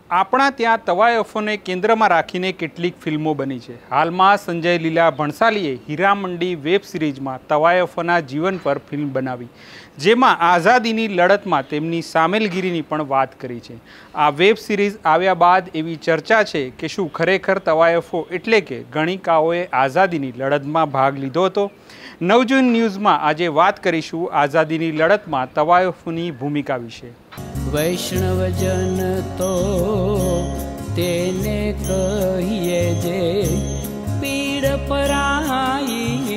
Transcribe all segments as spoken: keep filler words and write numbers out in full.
આપણા ત્યાં તવાયફોને કેન્દ્રમાં રાખીને કેટલીક ફિલ્મો બની છે। હાલમાં સંજય લીલા ભણસાલીએ હીરામંડી વેબ સિરીઝમાં તવાયફોના જીવન પર ફિલ્મ બનાવી, જેમાં આઝાદીની લડતમાં તેમની સામેલગીરીની પણ વાત કરી છે। આ વેબ સિરીઝ આવ્યા બાદ એવી ચર્ચા છે કે શું ખરેખર તવાયફો એટલે કે ગણિકાઓએ આઝાદીની લડતમાં ભાગ લીધો હતો? નવજીવન ન્યૂઝમાં આજે વાત કરીશું આઝાદીની લડતમાં તવાયફોની ભૂમિકા વિશે। वैष्णवजन तो तेने कहिए जे पीड़ पराई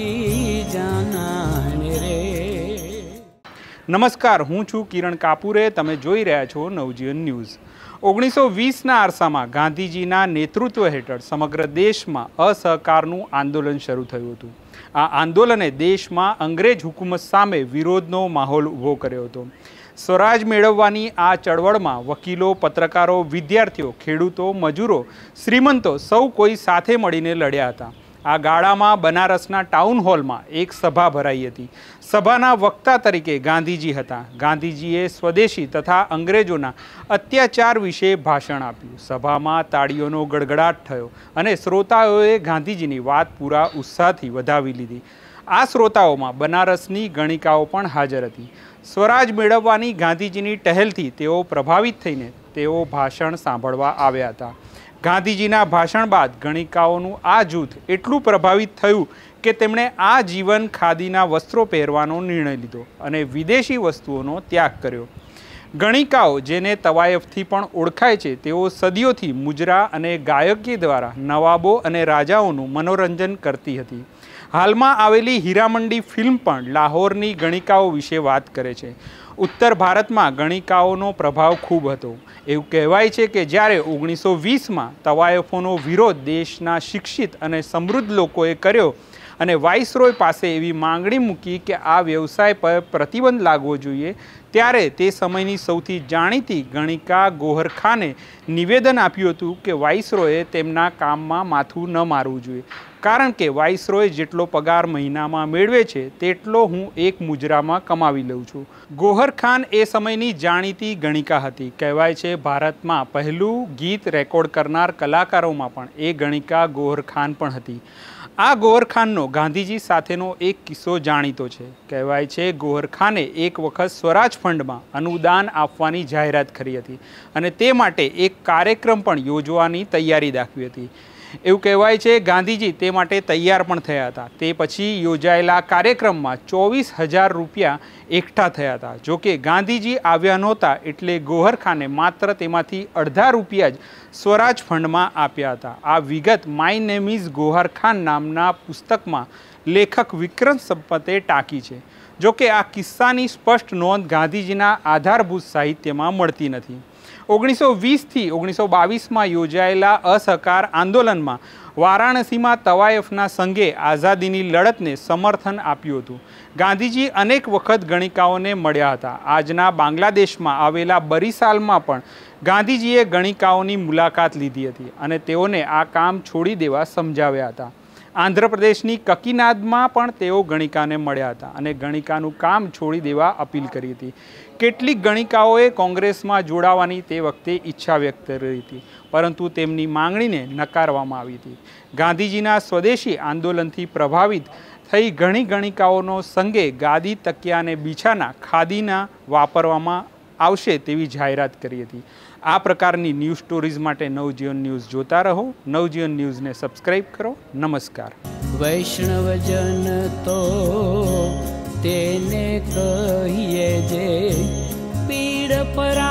जाना रे। नमस्कार, हूँ छू किरण कापुरे, तमे जोई रह्या छो नवजीवन न्यूज़। ओगनीसो वीस ना अरसामां गांधीजीना नेतृत्व हेठळ समग्र देशमां असहकारनुं आंदोलन शरू थयुं हतुं। आ आंदोलने देशमां अंग्रेज हुकूमत सामे विरोधनो माहोल ऊभो कर्यो हतो। स्वराज मेळववानी आ चळवळमां वकीलो, पत्रकारो, विद्यार्थीओ, खेडूतो, मजूरो, श्रीमंतो सौ कोई साथे मळीने लड्या हता। आ गाळामां बनारसना टाउन हॉलमां एक सभा भराई हती। सभाना वक्ता तरीके गांधीजी हता। गांधीजीए स्वदेशी तथा अंग्रेजोना अत्याचार विषे भाषण आप्युं। सभामां ताळीओनो गड़गड़ाट थयो अने श्रोताओए गांधीजीनी वात पूरा उत्साहथी वधावी लीधी। आ श्रोताओमां बनारसनी गणिकाओ पण हाजर हती। स्वराज मेळववानी गांधीजीनी टहेलथी तेओ प्रभावित थईने तेओ भाषण सांभळवा आव्या हता। गांधीजीना भाषण बाद गणिकाओनुं आ जूथ एटલું પ્રભાવિત થયું કે તેમણે આ જીવન ખાદીના વસ્ત્રો પહેરવાનો નિર્ણય લીધો અને વિદેશી વસ્તુઓનો ત્યાગ કર્યો। ગણિકાઓ, જેને તવાયફથી પણ ઓળખાય છે, તેઓ સદીઓથી મુજરા અને ગાયકી દ્વારા નવાબો અને રાજાઓનું મનોરંજન કરતી હતી। હાલમાં આવેલી હીરામંડી ફિલ્મ પણ લાહોરની ગણિકાઓ વિશે વાત કરે છે। ઉત્તર ભારતમાં ગણિકાઓનો પ્રભાવ ખૂબ હતો। એવું કહેવાય છે કે જ્યારે ઓગણીસો વીસમાં તવાયફોનો વિરોધ દેશના શિક્ષિત અને સમૃદ્ધ લોકોએ કર્યો અને વાઇસરોય પાસે એવી માંગણી મૂકી કે આ વ્યવસાય પર પ્રતિબંધ લાગવો જોઈએ, ત્યારે તે સમયની સૌથી જાણીતી ગણિકા ગોહર ખાને નિવેદન આપ્યું હતું કે વાઇસરોયે તેમના કામમાં માથું ન મારવું જોઈએ, કારણ કે વાઇસરોય જેટલો પગાર મહિનામાં મેળવે છે તેટલો હું એક મુજરામાં કમાવી લઉં છું। ગોહર ખાન એ સમયની જાણીતી ગણિકા હતી। કહેવાય છે ભારતમાં પહેલું ગીત રેકોર્ડ કરનાર કલાકારોમાં પણ એ ગણિકા ગોહર ખાન પણ હતી। આ ગોહર ખાનનો ગાંધીજી સાથેનો એક કિસ્સો જાણીતો છે। કહેવાય છે ગોહર ખાને એક વખત સ્વરાજ ફંડમાં અનુદાન આપવાની જાહેરાત કરી હતી અને તે માટે એક કાર્યક્રમ પણ યોજવાની તૈયારી દાખવી હતી। એવું કહેવાય છે ગાંધીજી તે માટે તૈયાર પણ થયા હતા। તે પછી યોજાયેલા કાર્યક્રમમાં ચોવીસ હજાર રૂપિયા એકઠા થયા હતા। જોકે ગાંધીજી આવ્યા નહોતા એટલે ગોહર ખાને માત્ર તેમાંથી અડધા રૂપિયા જ સ્વરાજ ફંડમાં આપ્યા હતા। આ વિગત my name is Gauahar Khan નામના પુસ્તકમાં લેખક વિક્રમ સંપતે ટાંકી છે। જોકે આ કિસ્સાની સ્પષ્ટ નોંધ ગાંધીજીના આધારભૂત સાહિત્યમાં મળતી નથી। ઓગણીસો વીસથી ઓગણીસો બાવીસમાં યોજાયેલા અસહકાર આંદોલનમાં વારાણસીમાં તવાયફના સંઘે આઝાદીની લડતને સમર્થન આપ્યું હતું। ગાંધીજી અનેક વખત ગણિકાઓને મળ્યા હતા। આજના બાંગ્લાદેશમાં આવેલા બરિસાલમાં પણ ગાંધીજીએ ગણિકાઓની મુલાકાત લીધી હતી અને તેઓને આ કામ છોડી દેવા સમજાવ્યા હતા। આંધ્રપ્રદેશની કકિનાદમાં પણ તેઓ ગણિકાને મળ્યા હતા અને ગણિકાનું કામ છોડી દેવા અપીલ કરી હતી। કેટલીક ગણિકાઓએ કોંગ્રેસમાં જોડાવાની તે વખતે ઈચ્છા વ્યક્ત કરી હતી, પરંતુ તેમની માંગણીને નકારવામાં આવી હતી। ગાંધીજીના સ્વદેશી આંદોલનથી પ્રભાવિત થઈ ઘણી ગણિકાઓનો સંઘે ગાદી, તકિયા અને બીછાના ખાદીના વાપરવામાં આવશે તેવી જાહેરાત કરી હતી। આ પ્રકારની ન્યૂઝ સ્ટોરીઝ માટે નવજીવન ન્યૂઝ જોતા રહો। નવજીવન ન્યૂઝને સબસ્ક્રાઇબ કરો। નમસ્કાર। વૈષ્ણવજન તો તેને કહિએ જે પીડ પર